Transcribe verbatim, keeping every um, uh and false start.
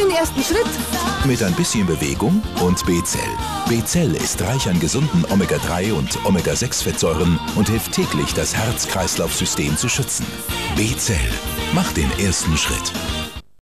den ersten Schritt. Mit ein bisschen Bewegung und B-Zell. B-Zell ist reich an gesunden Omega drei und Omega sechs Fettsäuren und hilft täglich, das Herz-Kreislauf-System zu schützen. B-Zell. Mach den ersten Schritt.